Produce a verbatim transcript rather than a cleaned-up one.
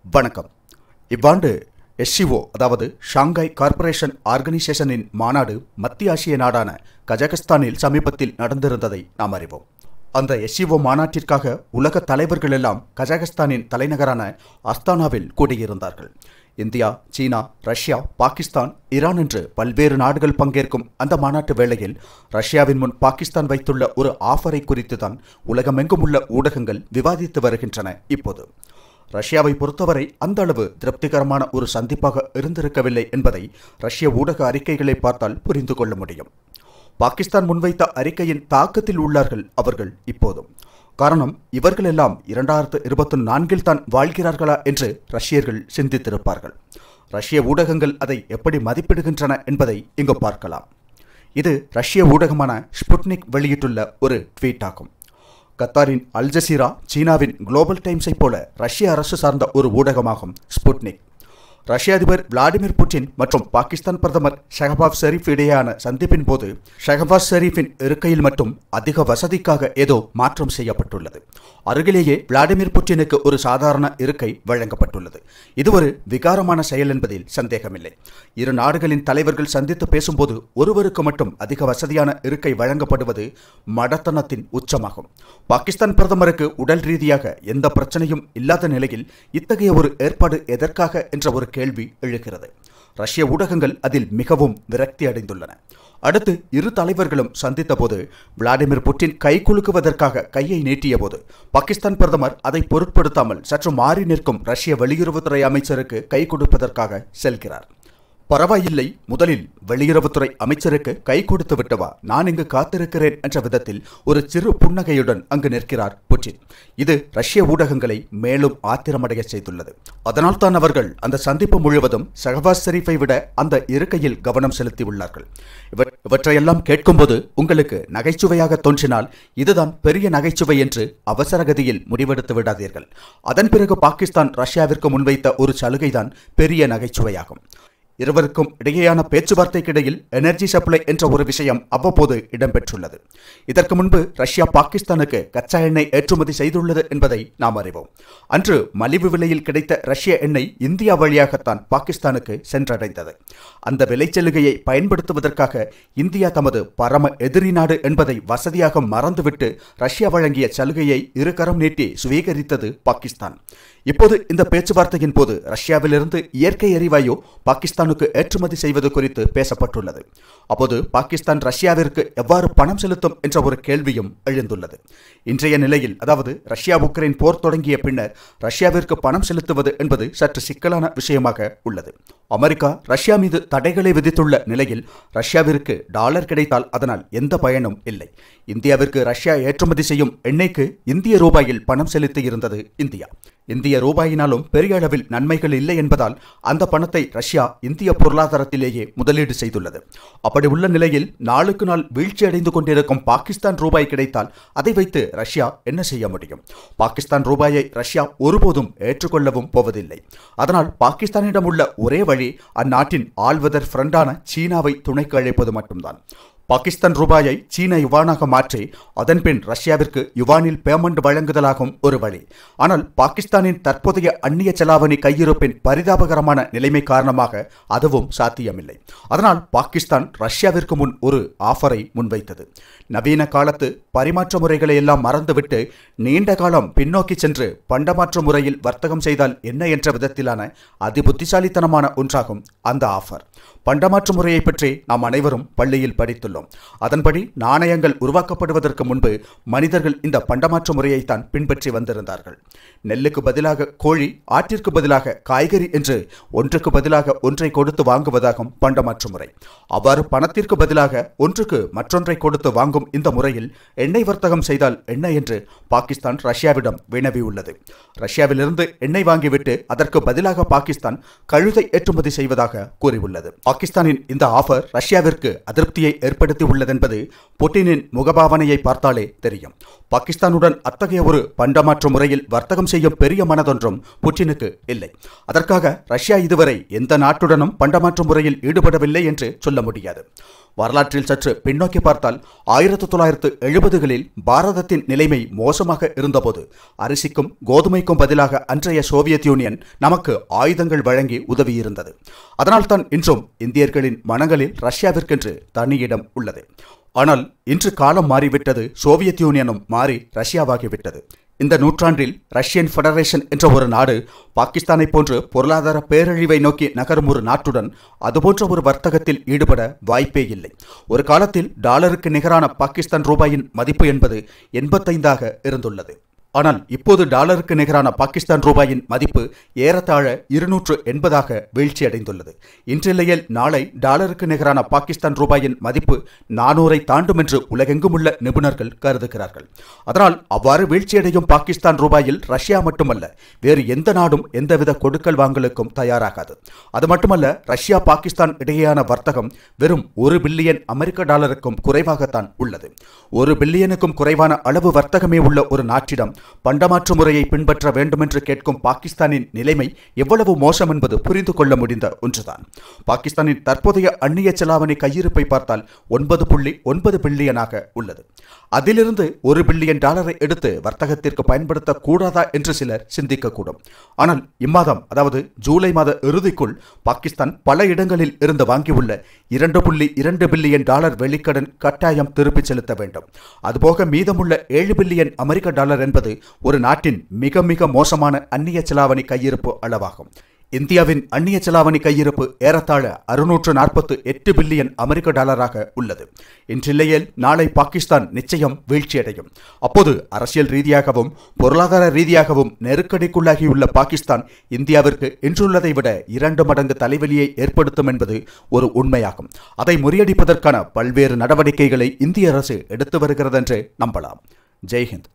வணக்கம். இவ்வாண்டு எஸ்சிஓ அதாவது ஷாங்காய் கார்ப்பரேஷன் ஆர்கனைசேஷனின் மாநாடு மத்திய ஆசிய நாடான கஜகஸ்தானில் சமீபத்தில் நடந்திருந்ததை நாம் அறிவோம். அந்த எஸ்சிஓ மாநாட்டிற்காக உலக தலைவர்கள் எல்லாம் கஜகஸ்தானின் தலைநகரான அஸ்தானாவில் கூடியிருந்தார்கள். India, China, Russia, Pakistan, Iran என்று பல்வேறு நாடுகள் பங்கேற்கும் அந்த மாநாட்டு வேளையில் ரஷ்யாவின் முன் பாகிஸ்தான் வைத்துள்ள ஒரு ஆஃபரை குறித்து தான் உலகமெங்கும் உள்ள ஊடகங்கள் விவாதித்து வருகின்றன. இப்போது ரஷ்யாவை பொறுத்தவரை அந்த அளவு திருப்திகரமான ஒரு சந்திப்பாக இருந்திருக்கவில்லை என்பதை ரஷ்ய ஊடக அறிக்கைகளை பார்த்தால் புரிந்து கொள்ள முடியும். பாகிஸ்தான் முன்வைத்த அறிக்கையின் தாக்கத்தில் உள்ளார்கள் அவர்கள் இப்போதும். காரணம், இவர்கள் எல்லாம் இரண்டாயிரத்து இருபத்தி நான்கில் தான் வாழ்கிறார்களா என்று ரஷ்யர்கள் சிந்தித்திருப்பார்கள். ரஷ்ய ஊடகங்கள் அதை எப்படி மதிப்பிடுகின்றன என்பதை இங்கு பார்க்கலாம். இது ரஷ்ய ஊடகமான ஸ்புட்னிக் வெளியிட்டுள்ள ஒரு ட்வீட் ஆகும். கத்தாரின் அல் ஜசீரா, சீனாவின் குளோபல் டைம்ஸை போல ரஷ்ய அரசு சார்ந்த ஒரு ஊடகமாகும் ஸ்புட்னிக். ரஷ்ய அதிபர் விளாடிமிர் புட்டின் மற்றும் பாகிஸ்தான் பிரதமர் ஷஹபாஸ் ஷெரீப் இடையேயான சந்திப்பின் போது ஷஹபாஸ் ஷெரீப்பின் இருக்கையில் மட்டும் அதிக வசதிக்காக ஏதோ மாற்றம் செய்யப்பட்டுள்ளது. அருகிலேயே விளாடிமிர் புட்டினுக்கு ஒரு சாதாரண இருக்கை வழங்கப்பட்டுள்ளது. இது ஒரு விகாரமான செயல் என்பதில் சந்தேகமில்லை. இரு நாடுகளின் தலைவர்கள் சந்தித்து பேசும்போது ஒருவருக்கு மட்டும் அதிக வசதியான இருக்கை வழங்கப்படுவது மடத்தனத்தின் உச்சமாகும். பாகிஸ்தான் பிரதமருக்கு உடல் ரீதியாக எந்த பிரச்சனையும் இல்லாத நிலையில் இத்தகைய ஒரு ஏற்பாடு எதற்காக என்ற ஒரு கேள்வி எழுகிறது. ரஷ்ய ஊடகங்கள் அதில் மிகவும் விரக்தி அடைந்துள்ளன. அடுத்து இரு தலைவர்களும் சந்தித்த போது விளாடிமிர் புட்டின் கை குலுக்குவதற்காக கையை நீட்டிய போது பாகிஸ்தான் பிரதமர் அதை பொருட்படுத்தாமல் சற்று மாறி நிற்கும் ரஷ்ய வெளியுறவுத்துறை அமைச்சருக்கு கை கொடுப்பதற்காக செல்கிறார். பரவாயில்லை, முதலில் வெளியுறவுத்துறை அமைச்சருக்கு கை கொடுத்து விட்டவா, நான் இங்கு காத்திருக்கிறேன் என்ற விதத்தில் ஒரு சிறு புன்னகையுடன் அங்கு நிற்கிறார் புட்டின். இது ரஷ்ய ஊடகங்களை மேலும் ஆத்திரமடைய செய்துள்ளது. அதனால் தான் அவர்கள் அந்த சந்திப்பு முழுவதும் ஷஹபாஸ் ஷெரீப்பை விட அந்த இருக்கையில் கவனம் செலுத்தியுள்ளார்கள். இவற்றையெல்லாம் கேட்கும்போது உங்களுக்கு நகைச்சுவையாக தோன்றினால் இதுதான் பெரிய நகைச்சுவை என்று அவசரகதியில் முடிவெடுத்து விடாதீர்கள். அதன் பிறகு பாகிஸ்தான் ரஷ்யாவிற்கு முன்வைத்த ஒரு சலுகைதான் பெரிய நகைச்சுவையாகும். இருவருக்கும் இடையேயான பேச்சுவார்த்தைக்கிடையில் எனர்ஜி சப்ளை என்ற ஒரு விஷயம் அவ்வப்போது இடம்பெற்றுள்ளது. இதற்கு முன்பு ரஷ்யா பாகிஸ்தானுக்கு கச்சா எண்ணெய் ஏற்றுமதி செய்துள்ளது என்பதை நாம் அறிவோம். அன்று மலிவு விலையில் கிடைத்த ரஷ்ய எண்ணெய் இந்தியா வழியாகத்தான் பாகிஸ்தானுக்கு சென்றடைந்தது. அந்த விலைச்சலுகையை பயன்படுத்துவதற்காக இந்தியா தமது பரம எதிரி நாடு என்பதை வசதியாக மறந்துவிட்டு ரஷ்யா வழங்கிய சலுகையை இருகரம் நீட்டி சுவீகரித்தது பாகிஸ்தான். இப்போது இந்த பேச்சுவார்த்தையின் போது ரஷ்யாவிலிருந்து இயற்கை எரிவாயு பாகிஸ்தானுக்கு ஏற்றுமதி செய்வது குறித்து பேசப்பட்டுள்ளது. அப்போது பாகிஸ்தான் ரஷ்யாவிற்கு எவ்வாறு பணம் செலுத்தும் என்ற ஒரு கேள்வியும் எழுந்துள்ளது. இன்றைய நிலையில், அதாவது ரஷ்யா உக்ரைன் போர் தொடங்கிய பின்னர் ரஷ்யாவிற்கு பணம் செலுத்துவது என்பது சற்று சிக்கலான விஷயமாக உள்ளது. அமெரிக்கா ரஷ்யா மீது தடைகளை விதித்துள்ள நிலையில் ரஷ்யாவிற்கு டாலர் கிடைத்தால் அதனால் எந்த பயனும் இல்லை. இந்தியாவிற்கு ரஷ்யா ஏற்றுமதி செய்யும் எண்ணெய்க்கு இந்திய ரூபாயில் பணம் செலுத்தி இருந்தது இந்தியா. இந்திய ரூபாயினாலும் பெரிய அளவில் நன்மைகள் இல்லை என்பதால் அந்த பணத்தை ரஷ்யா இந்திய பொருளாதாரத்திலேயே முதலீடு செய்துள்ளது. அப்படி உள்ள நிலையில் நாளுக்கு நாள் வீழ்ச்சி அடைந்து கொண்டிருக்கும் பாகிஸ்தான் ரூபாய் கிடைத்தால் அதை வைத்து ரஷ்யா என்ன செய்ய முடியும்? பாகிஸ்தான் ரூபாயை ரஷ்யா ஒருபோதும் ஏற்றுக்கொள்ளவும் போவதில்லை. அதனால் பாகிஸ்தானிடம் உள்ள ஒரே வழி அந்நாட்டின் ஆல்வெதர் ஃப்ரெண்டான சீனாவை துணைக்கு அழைப்பது மட்டும்தான். பாகிஸ்தான் ரூபாயை சீன யுவானாக மாற்றி அதன்பின் ரஷ்யாவிற்கு யுவானில் பேமெண்ட் வழங்குதலாகும் ஒரு வழி. ஆனால் பாகிஸ்தானின் தற்போதைய அந்நிய செலாவணி கையிருப்பின் பரிதாபகரமான நிலைமை காரணமாக அதுவும் சாத்தியமில்லை. அதனால் பாகிஸ்தான் ரஷ்யாவிற்கு முன் ஒரு ஆஃபரை முன்வைத்தது. நவீன காலத்து பரிமாற்ற முறைகளை எல்லாம் மறந்துவிட்டு நீண்ட காலம் பின்னோக்கி சென்று பண்டமாற்று முறையில் வர்த்தகம் செய்தால் என்ன என்ற விதத்திலான அதிபுத்திசாலித்தனமான ஒன்றாகும் அந்த ஆஃபர். பண்டமாற்று முறையை பற்றி நாம் அனைவரும் பள்ளியில் படித்துள்ளோம். அதன்படி நாணயங்கள் உருவாக்கப்படுவதற்கு முன்பு மனிதர்கள் இந்த பண்டமாற்று முறையைத்தான் பின்பற்றி வந்திருந்தார்கள். நெல்லுக்கு பதிலாக கோழி, ஆட்டிற்கு பதிலாக காய்கறி என்று ஒன்றுக்கு பதிலாக ஒன்றை கொடுத்து வாங்குவதாகும் பண்டமாற்று முறை. அவ்வாறு பணத்திற்கு பதிலாக ஒன்றுக்கு மற்றொன்றை கொடுத்து வாங்கும் இந்த முறையில் எண்ணெய் வர்த்தகம் செய்தால் என்ன என்று பாகிஸ்தான் ரஷ்யாவிடம் வினவியுள்ளது. ரஷ்யாவிலிருந்து எண்ணெய் வாங்கிவிட்டு அதற்கு பதிலாக பாகிஸ்தான் கழுதை ஏற்றுமதி செய்வதாக கூறியுள்ளது. பாகிஸ்தானின் இந்த ஆஃபர் ரஷ்யாவிற்கு அதிருப்தியை ஏற்படுத்தி ஏற்படுத்தி உள்ளதென்பது புட்டினின் முகபாவனையை பார்த்தாலே தெரியும். பாகிஸ்தானுடன் அத்தகைய ஒரு பண்டமாற்று முறையில் வர்த்தகம் செய்யும் பெரிய மனதொன்றும் புட்டினுக்கு இல்லை. அதற்காக ரஷ்யா இதுவரை எந்த நாட்டுடனும் பண்டமாற்று முறையில் ஈடுபடவில்லை என்று சொல்ல முடியாது. வரலாற்றில் சற்று பின்னோக்கி பார்த்தால் ஆயிரத்தி தொள்ளாயிரத்து எழுபதுகளில் பாரதத்தின் நிலைமை மோசமாக இருந்தபோது அரிசிக்கும் கோதுமைக்கும் பதிலாக அன்றைய சோவியத் யூனியன் நமக்கு ஆயுதங்கள் வழங்கி உதவியிருந்தது. அதனால்தான் இன்றும் இந்தியர்களின் மனங்களில் ரஷ்யாவிற்கென்று தனி இடம் உள்ளது. ஆனால் இன்று காலம் மாறிவிட்டது, சோவியத் யூனியனும் மாறி ரஷ்யாவாகிவிட்டது. இந்த நூற்றாண்டில் ரஷ்யன் ஃபெடரேஷன் என்ற ஒரு நாடு பாகிஸ்தானை போன்று பொருளாதார பேரழிவை நோக்கி நகரும் ஒரு நாட்டுடன் அதுபோன்ற ஒரு வர்த்தகத்தில் ஈடுபட வாய்ப்பே இல்லை. ஒரு காலத்தில் டாலருக்கு நிகரான பாகிஸ்தான் ரூபாயின் மதிப்பு என்பது எண்பத்தைந்தாக இருந்துள்ளது. ஆனால் இப்போது டாலருக்கு நிகரான பாகிஸ்தான் ரூபாயின் மதிப்பு ஏறத்தாழ இருநூற்று எண்பதாக வீழ்ச்சியடைந்துள்ளது. இன்றில்லையில் நாளை டாலருக்கு நிகரான பாகிஸ்தான் ரூபாயின் மதிப்பு நானூறை தாண்டும் என்று உலகெங்கும் உள்ள நிபுணர்கள் கருதுகிறார்கள். அதனால் அவ்வாறு வீழ்ச்சியடையும் பாகிஸ்தான் ரூபாயில் ரஷ்யா மட்டுமல்ல, வேறு எந்த நாடும் எந்தவித கொடுக்கல் வாங்கலுக்கும் தயாராகாது. அது மட்டுமல்ல, ரஷ்யா பாகிஸ்தான் இடையேயான வர்த்தகம் வெறும் ஒரு பில்லியன் அமெரிக்க டாலருக்கும் குறைவாகத்தான் உள்ளது. ஒரு பில்லியனுக்கும் குறைவான அளவு வர்த்தகமே உள்ள ஒரு நாட்டிடம் பண்டமாற்று முறையை பின்பற்ற வேண்டுமென்று கேட்கும் பாகிஸ்தானின் நிலைமை எவ்வளவு மோசம் என்பது புரிந்து கொள்ள முடிந்த ஒன்றுதான். பாகிஸ்தானின் தற்போதைய அந்நிய செலாவணி கையிருப்பை பார்த்தால் ஒன்பது புள்ளி ஒன்பது பில்லியனாக உள்ளது. அதிலிருந்து ஒரு பில்லியன் டாலரை எடுத்து வர்த்தகத்திற்கு பயன்படுத்தக்கூடாதா என்று சிலர் சிந்திக்கக்கூடும். ஆனால் இம்மாதம், அதாவது ஜூலை மாத இறுதிக்குள் பாகிஸ்தான் பல இடங்களில் இருந்து வாங்கியுள்ள இரண்டு புள்ளி இரண்டு பில்லியன் டாலர் வெளிக்கடன் கட்டாயம் திருப்பிச் செலுத்த வேண்டும். அதுபோக மீதமுள்ள ஏழு பில்லியன் அமெரிக்க டாலர் என்பது ஒரு நாட்டின் மிக மிக மோசமான அந்நிய செலாவணி கையிருப்பு அளவாகும். இந்தியாவின் அந்நிய செலாவணி கையிருப்பு ஏறத்தாழ அறுநூற்று நாற்பத்து எட்டு பில்லியன் அமெரிக்க டாலராக உள்ளது. இன்றில்லையில் நாளை பாகிஸ்தான் நிச்சயம் வீழ்ச்சியடையும். அப்போது அரசியல் ரீதியாகவும் பொருளாதார ரீதியாகவும் நெருக்கடிக்குள்ளாகியுள்ள பாகிஸ்தான் இந்தியாவிற்கு இன்றுள்ளதை விட இரண்டு மடங்கு தலைவலியை ஏற்படுத்தும் என்பது ஒரு உண்மையாகும். அதை முறியடிப்பதற்கான பல்வேறு நடவடிக்கைகளை இந்திய அரசு எடுத்து வருகிறது என்று நம்பலாம். ஜெய்ஹிந்த்.